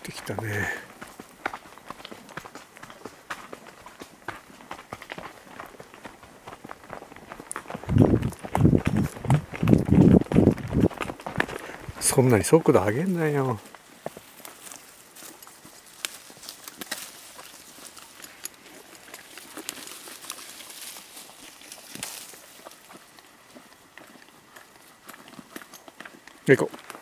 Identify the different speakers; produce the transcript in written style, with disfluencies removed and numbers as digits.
Speaker 1: ってきたね。そんなに速度上げんなよ。行こう。